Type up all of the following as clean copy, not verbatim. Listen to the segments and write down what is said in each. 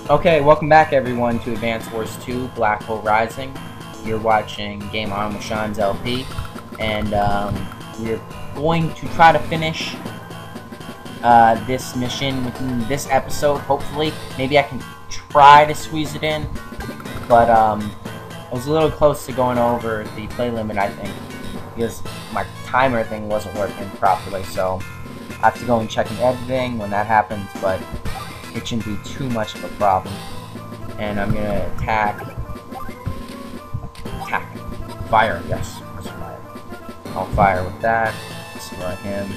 Okay, welcome back everyone to Advance Wars 2 Black Hole Rising. You're watching Game On with Sean's LP, and we're going to try to finish this mission within this episode, hopefully. Maybe I can try to squeeze it in, but I was a little close to going over the play limit, I think, because my timer thing wasn't working properly, so I have to go and check in editing when that happens, but it shouldn't be too much of a problem. And I'm gonna attack, fire, yes, that's fire. I'll fire with that, destroy him.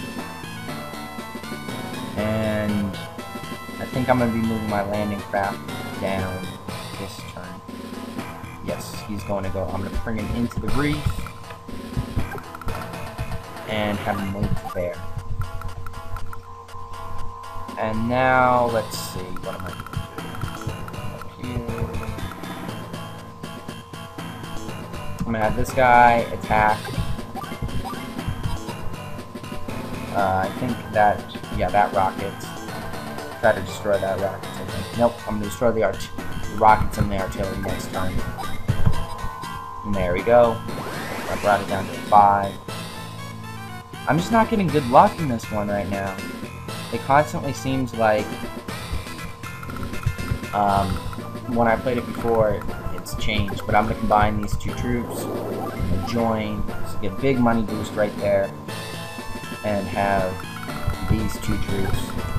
And I think I'm gonna be moving my landing craft down this turn. Yes, he's going to go, I'm gonna bring him into the reef and have him move there. And now, let's see, what am I going to do? Up here. I'm going to have this guy attack. I think that, yeah, that rocket. Try to destroy that rocket, I think. Nope, I'm going to destroy the rockets and the artillery next turn. And there we go. I brought it down to 5. I'm just not getting good luck in this one right now. It constantly seems like, when I played it before, it's changed, but I'm going to combine these two troops, and join, so get a big money boost right there, and have these two troops,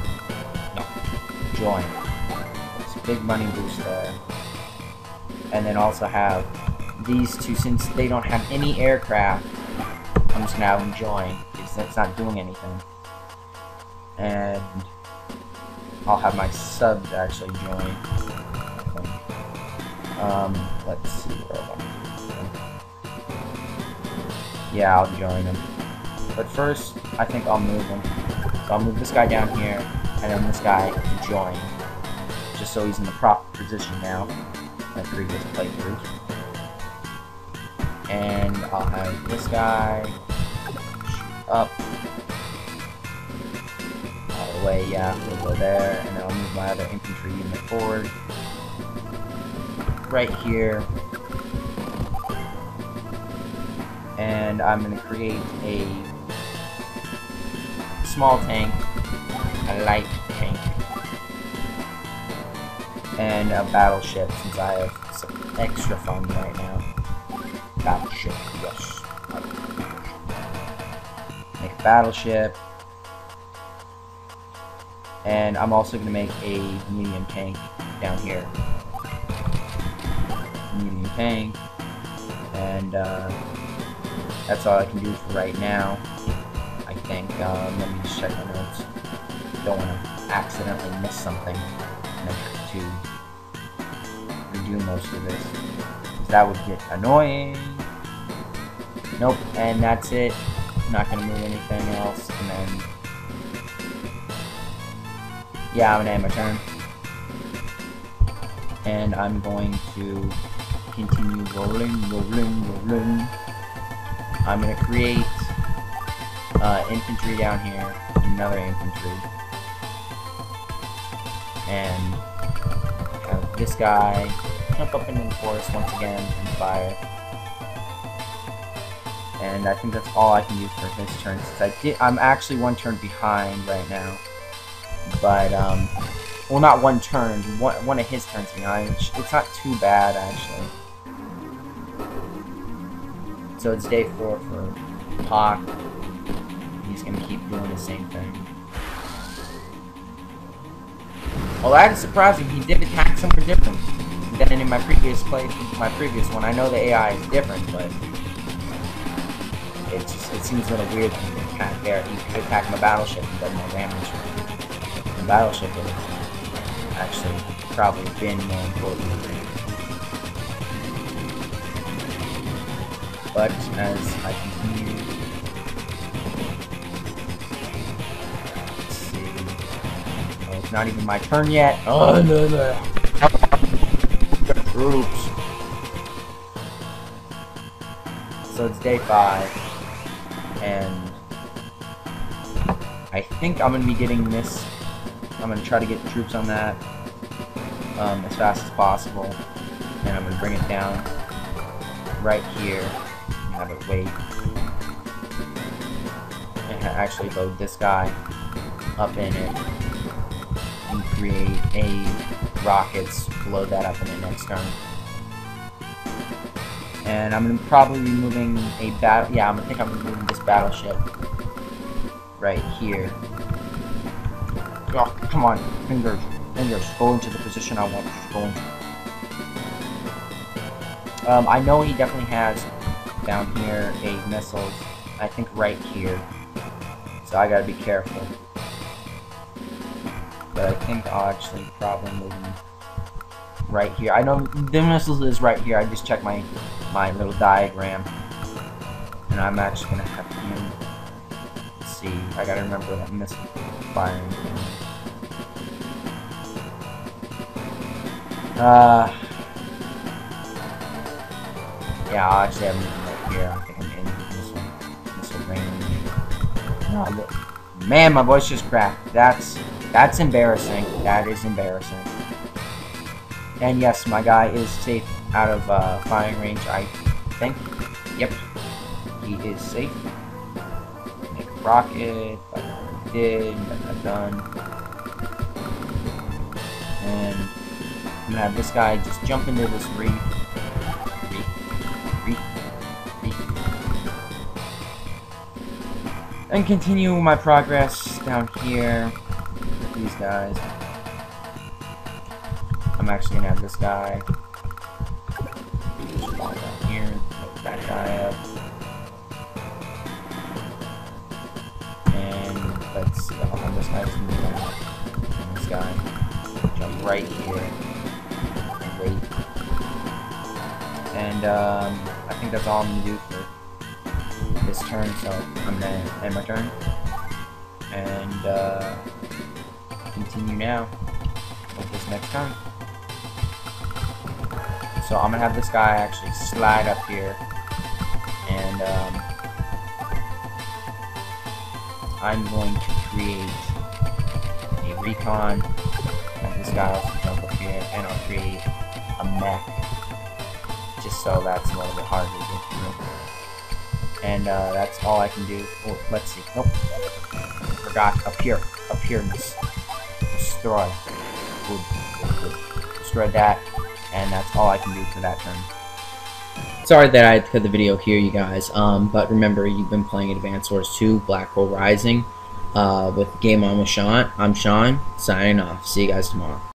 join, it's a big money boost there, and then also have these two, since they don't have any aircraft, I'm just going to have them join, because that's not doing anything. And I'll have my subs actually join. Let's see what I want to do. Yeah, I'll join them. But first, I think I'll move them. So I'll move this guy down here, and then this guy to join. Just so he's in the proper position now, my previous playthroughs. And I'll have this guy up. Way, yeah, we'll go there, and then I'll move my other infantry unit forward. Right here. And I'm going to create a small tank, a light tank, and a battleship, since I have some extra fun right now. Battleship, yes. Make a battleship. And I'm also going to make a medium tank down here. Medium tank. And that's all I can do for right now, I think. Let me just check my notes. Don't want to accidentally miss something and then have to redo most of this, because that would get annoying. Nope, and that's it. I'm not going to move anything else, and then yeah, I'm gonna end my turn. And I'm going to continue rolling. I'm gonna create infantry down here, another infantry. And have this guy jump up into the forest once again and fire. And I think that's all I can do for this turn, since I'm actually one turn behind right now. But, well, not one turn, one of his turns behind, which it's not too bad, actually. So it's day 4 for Hawk. He's gonna keep doing the same thing. Well, that is surprising. He did attack somewhere different than in my previous one. I know the AI is different, but it seems a little weird for him to attack there. He could attack my battleship and does more damage. The battleship would have actually probably been more important. But as I continue, let's see. Oh, it's not even my turn yet. Oh no! The troops. So it's day 5, and I think I'm gonna be getting this. I'm gonna try to get troops on that. as fast as possible. And I'm going to bring it down right here and have it wait. And actually load this guy up in it and create a rockets to load that up in the next turn. And I'm probably removing a battle. Yeah, I think I'm removing this battleship right here. Oh, come on, fingers, go into the position I want you to go into. I know he definitely has down here a missiles. I think right here, so I gotta be careful. But I think I'll actually probably move him right here. I know the missiles is right here. I just checked my little diagram, and I'm actually gonna have him. Let's see, I gotta remember that missile firing. Yeah, I'll actually have him right here. I think I'm in missile range. No, look. Man, my voice just cracked. That's embarrassing. That is embarrassing. And yes, my guy is safe out of firing range, I think. Yep, he is safe. Make a rocket, like I did, got that done. And I'm gonna have this guy just jump into this reef. And continue my progress down here with these guys. I'm actually gonna have this guy just fall down here, put that guy up, and let's see. I'll have this guy just move down, and this guy jump right here and wait. And I think that's all I'm gonna do for this turn. So I'm gonna end my turn and continue now with this next turn. So I'm gonna have this guy actually slide up here, and I'm going to create a recon. Have this guy also jump up here, and I'll create a mech, just so that's a little bit harder to get through. And that's all I can do. Oh, let's see. Nope, forgot. Up here, destroy. Good. Destroy that. And that's all I can do for that turn. Sorry that I had to cut the video here, you guys. But remember, you've been playing Advance Wars 2, Black Hole Rising, with Game On with Sean. I'm Sean, signing off. See you guys tomorrow.